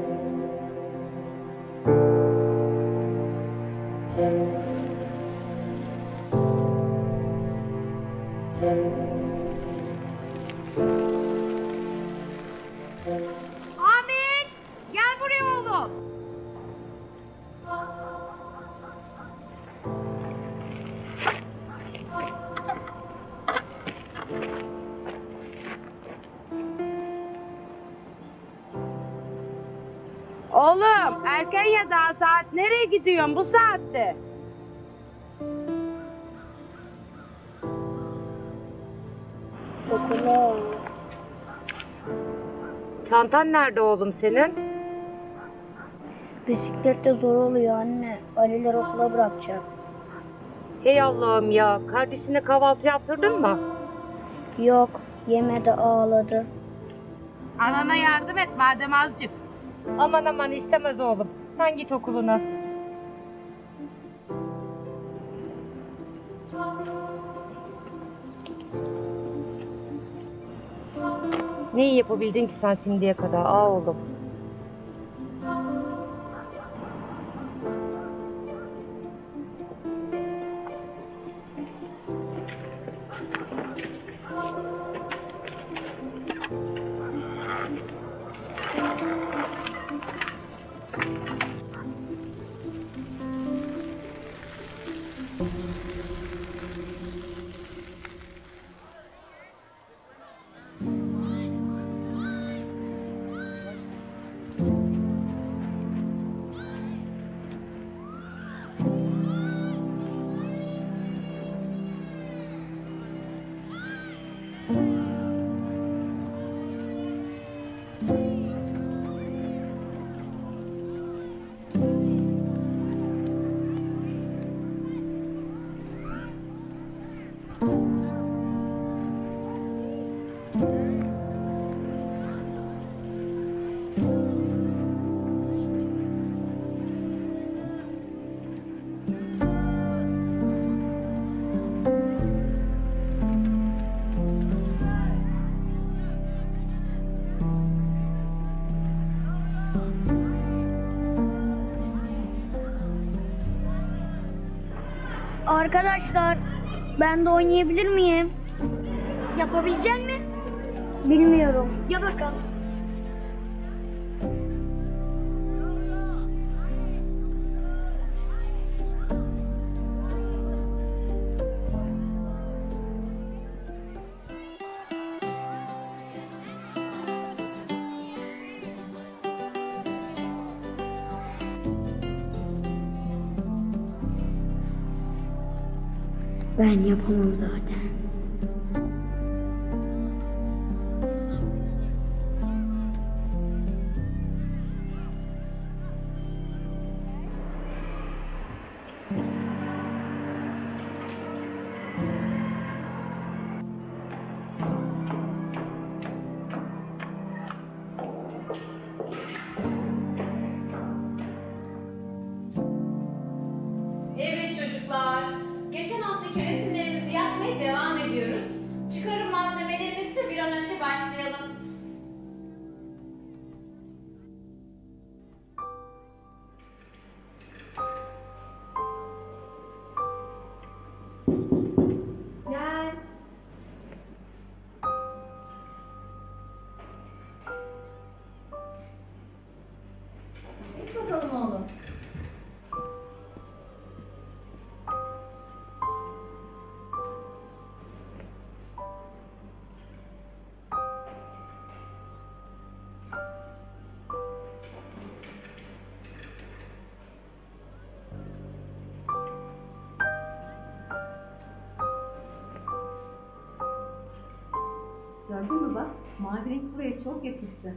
Ahmet, gel buraya oğlum. Oğlum, erken ya, daha saat. Nereye gidiyorsun bu saatte? Okula. Çantan nerede oğlum senin? Bisiklette zor oluyor anne. Aliler okula bırakacak. Hey Allah'ım ya, kardeşine kahvaltı yaptırdın mı? Yok, yemedi, ağladı. Anana yardım et madem azıcık. Aman aman istemez oğlum. Sen git okuluna. Neyi yapabildin ki sen şimdiye kadar oğlum? Arkadaşlar, ben de oynayabilir miyim? Yapabilecek mi? Bilmiyorum. Ya bakalım. Ben yapamam zaten. Evet çocuklar, geçen haftaki resimlerimizi yapmaya devam ediyoruz. Çıkarım malzemelerimizle bir an önce başlayalım. Gel. Geç bakalım oğlum. Gördün mü bak, mavi renk buraya çok yakıştı.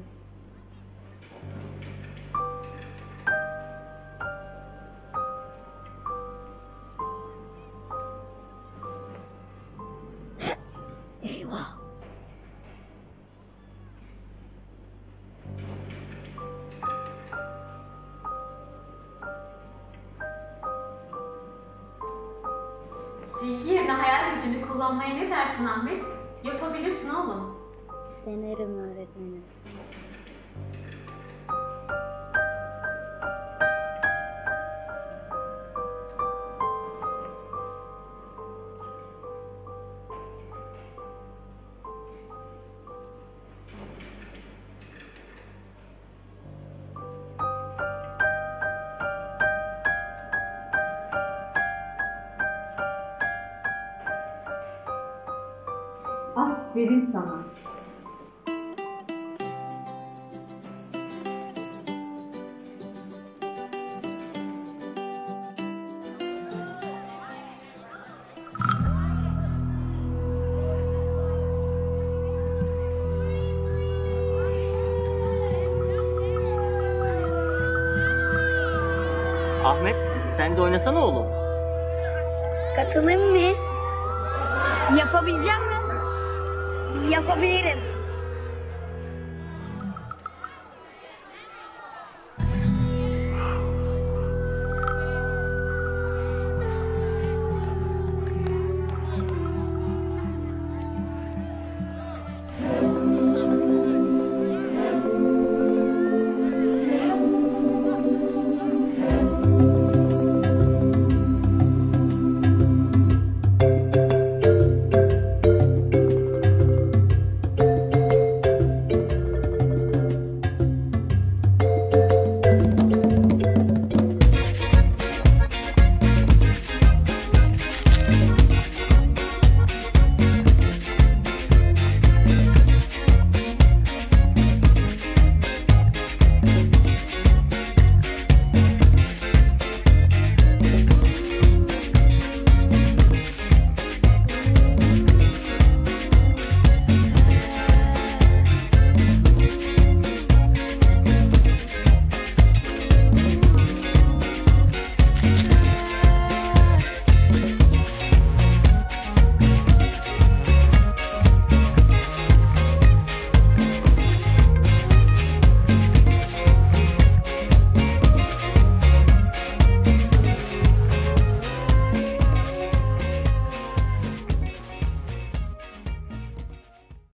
Eyvah. Silgi yerine hayal gücünü kullanmaya ne dersin Ahmet? Yapabilirsin oğlum. Denerim öğretmenim. Aferin sana. Ahmet, sen de oynasana oğlum. Katılayım mı? Yapabileceğim mi? Yapabilirim.